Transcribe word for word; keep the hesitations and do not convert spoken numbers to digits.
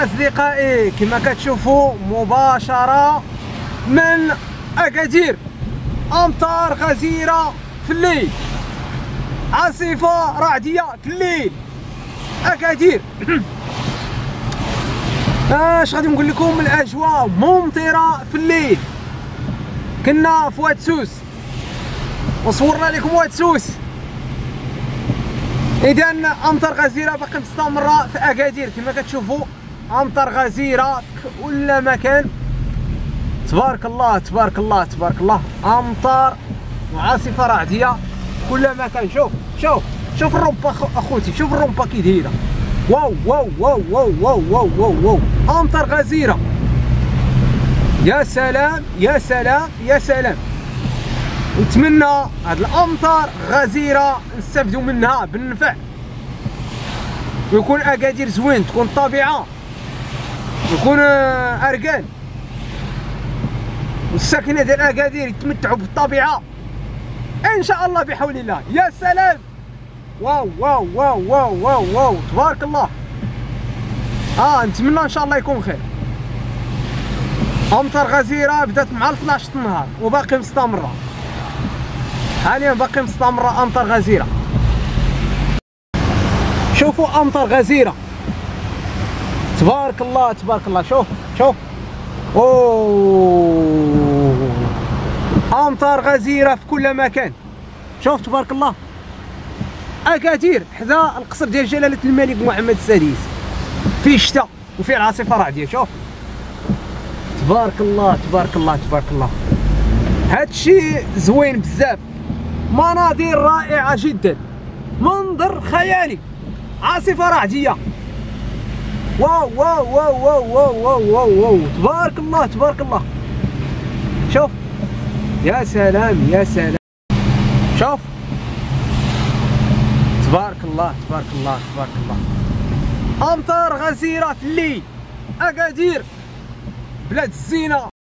أصدقائي كما كتشوفوا مباشرة من أكادير، أمطار غزيرة في الليل، عاصفة رعدية في الليل، أكادير. اش غادي نقول لكم، الأجواء ممطرة في الليل. كنا في واد سوس وصورنا لكم واد سوس. إذا أمطار غزيرة باقي مستمرة في أكادير كما كتشوفوا، أمطار غزيرة في كل مكان. تبارك الله تبارك الله تبارك الله، أمطار وعاصفة رعدية في كل مكان. شوف شوف شوف الرمبة أخوتي، شوف الرمبة كي دايرة. واو واو واو واو واو واو واو واو، أمطار غزيرة. يا سلام يا سلام يا سلام. نتمنى هاد الأمطار غزيرة نستافدوا منها بالنفع، ويكون أكادير زوين، تكون الطبيعة، يكون أركان، والساكنة ديال أكادير يتمتعوا بالطبيعة إن شاء الله بحول الله. يا سلام. واو واو واو واو واو واو تبارك الله. اه نتمنى ان شاء الله يكون خير. امطار غزيره بدات مع اثناش النهار وباقي مستمره، حاليا باقي مستمره امطار غزيره. شوفوا امطار غزيره تبارك الله تبارك الله. شوف شوف اوه، امطار غزيره في كل مكان. شوف تبارك الله، أكادير حدا القصر ديال جلالة الملك محمد السادس، فيه الشتاء وفيه العاصفة الرعدية. شوف تبارك الله تبارك الله تبارك الله. هادشي زوين بزاف، مناظر رائعة جدا، منظر خيالي، عاصفة رعدية. واو واو واو واو واو واو واو واو تبارك الله تبارك الله. شوف يا سلام يا سلام. شوف تبارك الله تبارك الله تبارك الله. أمطار غزيرة في الليل، أكادير بلاد الزينة.